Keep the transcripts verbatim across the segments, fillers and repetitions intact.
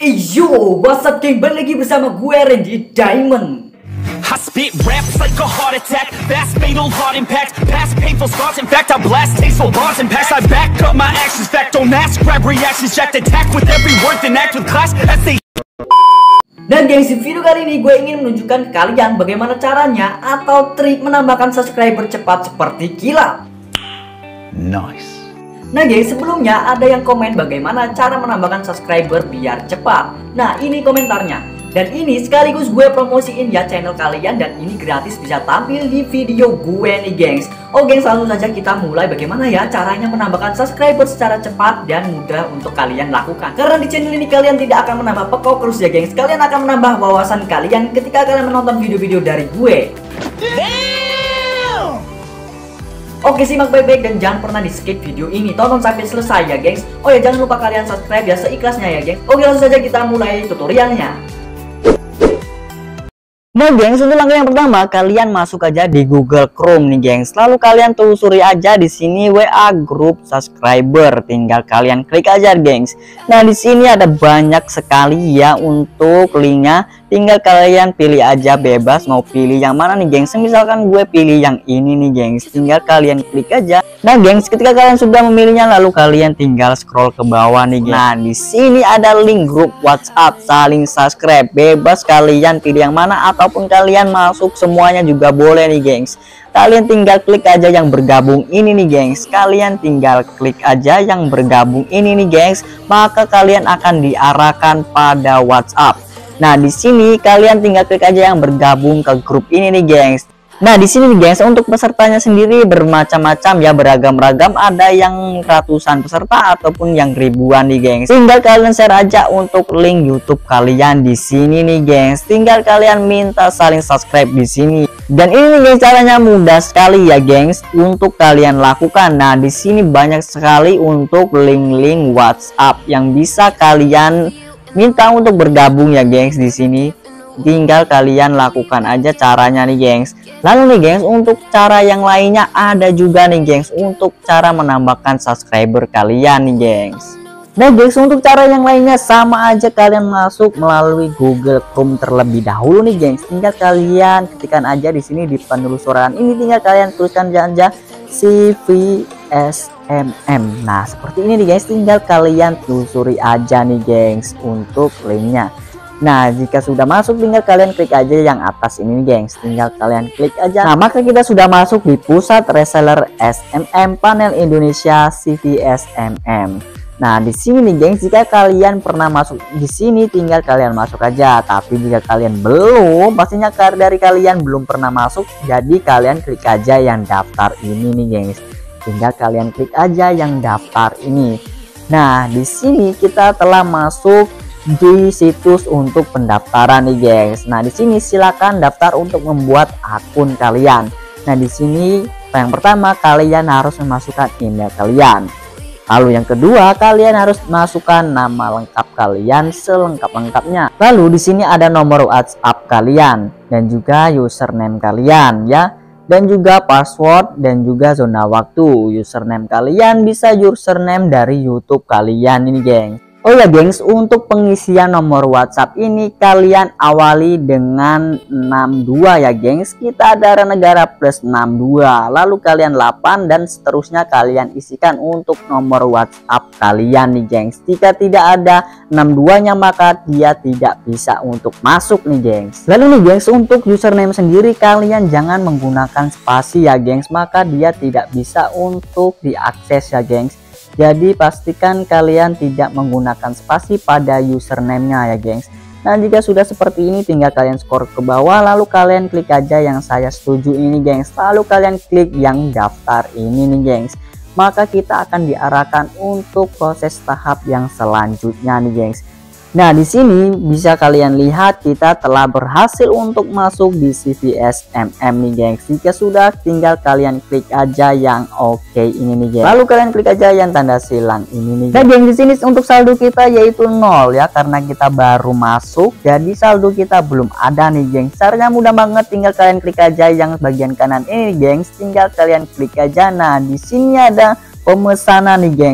Yo, what's up geng, balik lagi bersama gue Randy Diamond. I spit raps like a heart attack, fast fatal heart impact, past painful scars. In fact, I blast tasteful bars and packs. I back up my actions, fact don't ask, grab reactions, jacked attack with every word, then act with class as they. Dan gengs, di video kali ini gue ingin menunjukkan ke kalian bagaimana caranya atau trik menambahkan subscriber cepat seperti kilat. Nice. Nah gengs, sebelumnya ada yang komen bagaimana cara menambahkan subscriber biar cepat. Nah ini komentarnya. Dan ini sekaligus gue promosiin ya channel kalian, dan ini gratis bisa tampil di video gue nih gengs. Oh gengs, langsung saja kita mulai bagaimana ya caranya menambahkan subscriber secara cepat dan mudah untuk kalian lakukan. Karena di channel ini kalian tidak akan menambah pekok terus ya gengs, kalian akan menambah wawasan kalian ketika kalian menonton video-video dari gue. Damn! Oke, simak baik-baik dan jangan pernah di skip video ini, tonton sampai selesai ya gengs. Oh ya, jangan lupa kalian subscribe ya seikhlasnya ya gengs. Oke, langsung saja kita mulai tutorialnya. Nah gengs, untuk langkah yang pertama kalian masuk aja di Google Chrome nih gengs. Lalu kalian telusuri aja di sini W A grup subscriber, tinggal kalian klik aja gengs. Nah di sini ada banyak sekali ya untuk linknya, tinggal kalian pilih aja bebas mau pilih yang mana nih gengs. Misalkan gue pilih yang ini nih gengs, tinggal kalian klik aja. Nah gengs, ketika kalian sudah memilihnya lalu kalian tinggal scroll ke bawah nih gengs. Nah di sini ada link grup WhatsApp saling subscribe, bebas kalian pilih yang mana ataupun kalian masuk semuanya juga boleh nih gengs. Kalian tinggal klik aja yang bergabung ini nih gengs. Kalian tinggal klik aja yang bergabung ini nih gengs, maka kalian akan diarahkan pada WhatsApp. Nah di sini kalian tinggal klik aja yang bergabung ke grup ini nih gengs. Nah di sini nih gengs, untuk pesertanya sendiri bermacam-macam ya, beragam-ragam, ada yang ratusan peserta ataupun yang ribuan nih gengs. Tinggal kalian share aja untuk link YouTube kalian di sini nih gengs. Tinggal kalian minta saling subscribe di sini. Dan ini nih gengs, caranya mudah sekali ya gengs untuk kalian lakukan. Nah di sini banyak sekali untuk link-link WhatsApp yang bisa kalian minta untuk bergabung ya gengs di sini. Tinggal kalian lakukan aja caranya nih gengs. Lalu nih gengs, untuk cara yang lainnya ada juga nih gengs untuk cara menambahkan subscriber kalian nih gengs. Nah gengs, untuk cara yang lainnya sama aja, kalian masuk melalui Google Chrome terlebih dahulu nih gengs. Tinggal kalian ketikkan aja di sini di penelusuran ini, tinggal kalian tuliskan aja C V S M M. Nah seperti ini nih gengs, tinggal kalian telusuri aja nih gengs untuk linknya. Nah jika sudah masuk tinggal kalian klik aja yang atas ini nih gengs, tinggal kalian klik aja. Nah maka kita sudah masuk di pusat reseller S M M panel Indonesia C V S M M. Nah di sini nih gengs, jika kalian pernah masuk di sini tinggal kalian masuk aja. Tapi jika kalian belum, pastinya dari kalian belum pernah masuk, jadi kalian klik aja yang daftar ini nih gengs. Tinggal kalian klik aja yang daftar ini. Nah di sini kita telah masuk di situs untuk pendaftaran nih gengs. Nah di sini silakan daftar untuk membuat akun kalian. Nah di sini yang pertama kalian harus memasukkan email kalian. Lalu yang kedua kalian harus masukkan nama lengkap kalian selengkap-lengkapnya. Lalu di sini ada nomor WhatsApp kalian dan juga username kalian ya. Dan juga password dan juga zona waktu. Username kalian bisa username dari YouTube kalian ini gengs. Oh ya gengs, untuk pengisian nomor WhatsApp ini kalian awali dengan enam dua ya gengs. Kita ada negara plus enam dua, lalu kalian delapan dan seterusnya kalian isikan untuk nomor WhatsApp kalian nih gengs. Jika tidak ada enam dua nya maka dia tidak bisa untuk masuk nih gengs. Lalu nih gengs, untuk username sendiri kalian jangan menggunakan spasi ya gengs, maka dia tidak bisa untuk diakses ya gengs. Jadi pastikan kalian tidak menggunakan spasi pada username-nya ya gengs. Nah jika sudah seperti ini tinggal kalian scroll ke bawah, lalu kalian klik aja yang saya setuju ini gengs. Lalu kalian klik yang daftar ini nih gengs. Maka kita akan diarahkan untuk proses tahap yang selanjutnya nih gengs. Nah di sini bisa kalian lihat kita telah berhasil untuk masuk di C V S M M nih gengs. Jika sudah tinggal kalian klik aja yang oke okay ini nih gengs. Lalu kalian klik aja yang tanda silang ini nih. Nah gengs, di sini untuk saldo kita yaitu nol ya, karena kita baru masuk jadi saldo kita belum ada nih gengs. Caranya mudah banget, tinggal kalian klik aja yang bagian kanan ini gengs. Tinggal kalian klik aja. Nah di sini ada pemesanan nih gengs.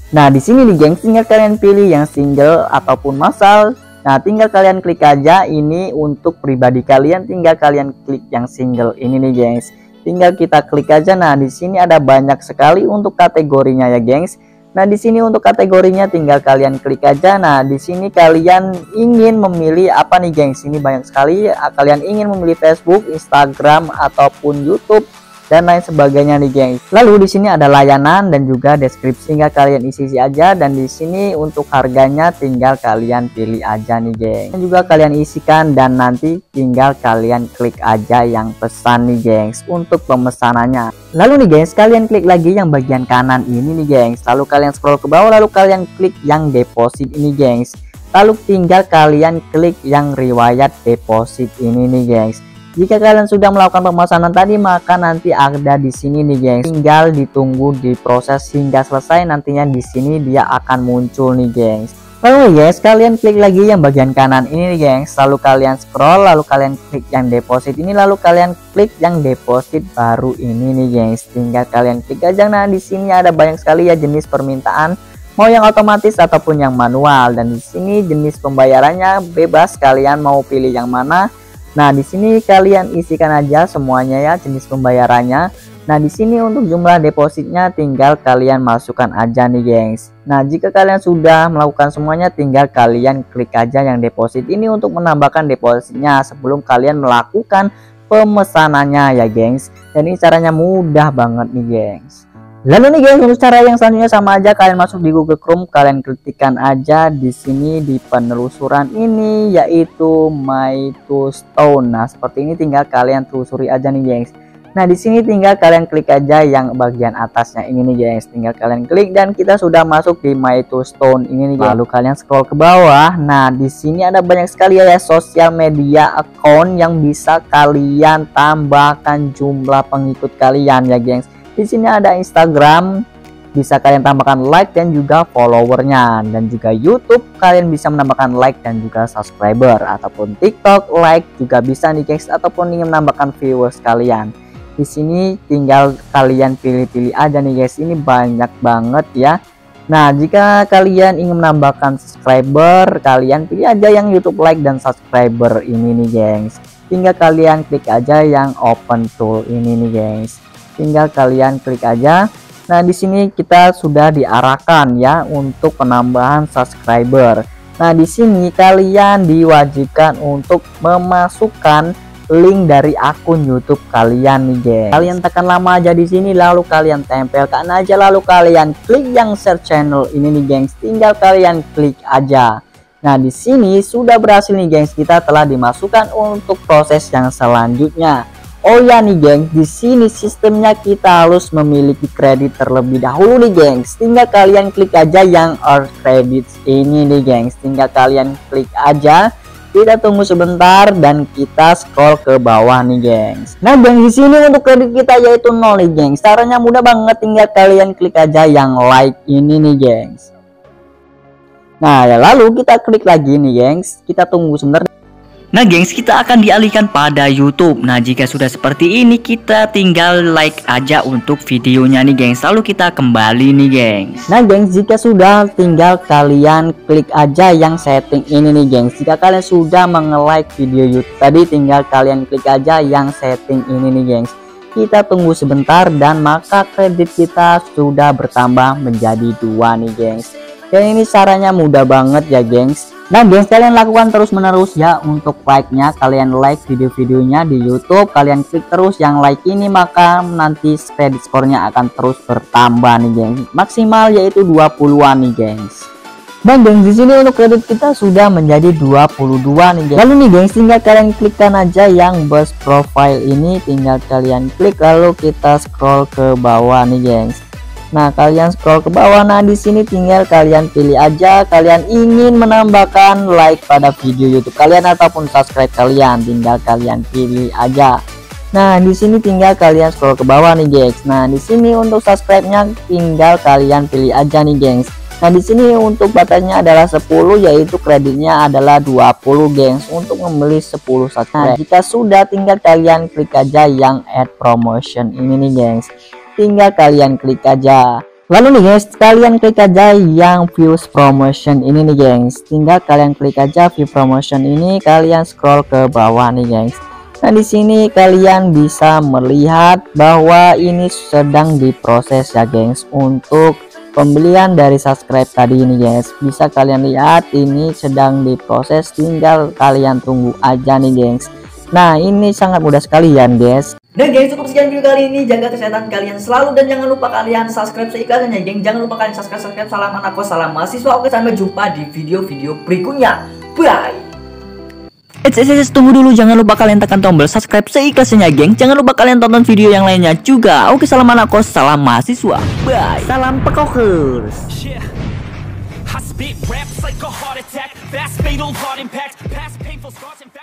Nah, di sini nih gengs, tinggal kalian pilih yang single ataupun massal. Nah, tinggal kalian klik aja ini untuk pribadi kalian, tinggal kalian klik yang single ini nih gengs. Tinggal kita klik aja. Nah, di sini ada banyak sekali untuk kategorinya ya gengs. Nah, di sini untuk kategorinya tinggal kalian klik aja. Nah, di sini kalian ingin memilih apa nih gengs? Ini banyak sekali. Kalian ingin memilih Facebook, Instagram ataupun YouTube dan lain sebagainya nih gengs. Lalu di sini ada layanan dan juga deskripsi, tinggal kalian isi isi aja. Dan di sini untuk harganya tinggal kalian pilih aja nih gengs. Dan juga kalian isikan dan nanti tinggal kalian klik aja yang pesan nih gengs untuk pemesanannya. Lalu nih gengs, kalian klik lagi yang bagian kanan ini nih gengs. Lalu kalian scroll ke bawah, lalu kalian klik yang deposit ini gengs. Lalu tinggal kalian klik yang riwayat deposit ini nih gengs. Jika kalian sudah melakukan pemesanan tadi, maka nanti ada di sini nih gengs. Tinggal ditunggu diproses hingga selesai, nantinya di sini dia akan muncul nih gengs. Lalu guys, kalian klik lagi yang bagian kanan ini nih gengs. Lalu kalian scroll, lalu kalian klik yang deposit ini, lalu kalian klik yang deposit baru ini nih gengs. Tinggal kalian klik aja. Nah, di sini ada banyak sekali ya jenis permintaan, mau yang otomatis ataupun yang manual. Dan di sini jenis pembayarannya bebas, kalian mau pilih yang mana. Nah, di sini kalian isikan aja semuanya ya jenis pembayarannya. Nah, di sini untuk jumlah depositnya tinggal kalian masukkan aja nih gengs. Nah, jika kalian sudah melakukan semuanya, tinggal kalian klik aja yang deposit ini untuk menambahkan depositnya sebelum kalian melakukan pemesanannya ya gengs. Dan ini caranya mudah banget nih gengs. Lalu nih gengs, untuk cara yang selanjutnya sama aja, kalian masuk di Google Chrome, kalian ketikkan aja di sini di penelusuran ini yaitu MyToStone. Nah, seperti ini tinggal kalian telusuri aja nih gengs. Nah, di sini tinggal kalian klik aja yang bagian atasnya ini nih gengs. Tinggal kalian klik dan kita sudah masuk di MyToStone ini nih gengs. Lalu kalian scroll ke bawah. Nah, di sini ada banyak sekali ya sosial media account yang bisa kalian tambahkan jumlah pengikut kalian ya gengs. Di sini ada Instagram, bisa kalian tambahkan like dan juga followernya, dan juga YouTube kalian bisa menambahkan like dan juga subscriber, ataupun TikTok like juga bisa nih guys, ataupun ingin menambahkan viewers kalian. Di sini tinggal kalian pilih-pilih aja nih guys, ini banyak banget ya. Nah, jika kalian ingin menambahkan subscriber, kalian pilih aja yang YouTube like dan subscriber ini nih gengs. Tinggal kalian klik aja yang open tool ini nih gengs. Tinggal kalian klik aja. Nah, di sini kita sudah diarahkan ya untuk penambahan subscriber. Nah, di sini kalian diwajibkan untuk memasukkan link dari akun YouTube kalian nih, guys. Kalian tekan lama aja di sini, lalu kalian tempelkan aja, lalu kalian klik yang share channel ini nih, gengs. Tinggal kalian klik aja. Nah, di sini sudah berhasil nih, gengs. Kita telah dimasukkan untuk proses yang selanjutnya. Oh ya nih gengs, di sini sistemnya kita harus memiliki kredit terlebih dahulu nih gengs. Tinggal kalian klik aja yang earn credits ini nih gengs. Tinggal kalian klik aja. Kita tunggu sebentar dan kita scroll ke bawah nih gengs. Nah gengs, di sini untuk kredit kita yaitu nol nih gengs. Caranya mudah banget, tinggal kalian klik aja yang like ini nih gengs. Nah ya, lalu kita klik lagi nih gengs. Kita tunggu sebentar. Nah gengs, kita akan dialihkan pada YouTube. Nah, jika sudah seperti ini, kita tinggal like aja untuk videonya nih gengs. Lalu kita kembali nih gengs. Nah gengs, jika sudah, tinggal kalian klik aja yang setting ini nih gengs. Jika kalian sudah menge-like video YouTube tadi, tinggal kalian klik aja yang setting ini nih gengs. Kita tunggu sebentar dan maka kredit kita sudah bertambah menjadi dua nih gengs. Dan ini caranya mudah banget ya gengs. Nah gengs, kalian lakukan terus menerus ya untuk like nya. Kalian like video-videonya di YouTube, kalian klik terus yang like ini, maka nanti kredit skornya akan terus bertambah nih gengs. Maksimal yaitu dua puluhan nih gengs. Dan gengs, di sini untuk kredit kita sudah menjadi dua puluh dua nih gengs. Lalu nih gengs, tinggal kalian klikkan aja yang bus profile ini, tinggal kalian klik, lalu kita scroll ke bawah nih gengs. Nah, kalian scroll ke bawah. Nah, di sini tinggal kalian pilih aja kalian ingin menambahkan like pada video YouTube kalian ataupun subscribe kalian, tinggal kalian pilih aja. Nah, di sini tinggal kalian scroll ke bawah nih, gengs. Nah, di sini untuk subscribe-nya tinggal kalian pilih aja nih, gengs. Nah, di sini untuk batasnya adalah sepuluh, yaitu kreditnya adalah dua puluh, gengs, untuk membeli sepuluh subscribe. Nah, jika sudah, tinggal kalian klik aja yang add promotion ini nih, gengs. Tinggal kalian klik aja. Lalu nih guys, kalian klik aja yang views promotion ini nih gengs. Tinggal kalian klik aja view promotion ini, kalian scroll ke bawah nih gengs. Nah di sini kalian bisa melihat bahwa ini sedang diproses ya gengs untuk pembelian dari subscribe tadi ini guys. Bisa kalian lihat ini sedang diproses, tinggal kalian tunggu aja nih gengs. Nah ini sangat mudah sekali ya guys. Dan guys, cukup sekian video kali ini. Jaga kesehatan kalian selalu dan jangan lupa kalian subscribe seikhlasnya geng. Jangan lupa kalian subscribe subscribe salam anak kos, salam mahasiswa. Oke, sampai jumpa di video-video berikutnya. Bye. Eits, eits, eits, tunggu dulu, jangan lupa kalian tekan tombol subscribe seikhlasnya geng. Jangan lupa kalian tonton video yang lainnya juga. Oke, salam anak kos, salam mahasiswa. Bye. Salam pekokers. Yeah. I spit raps like a heart attack, fast fatal heart impact, past painful scars and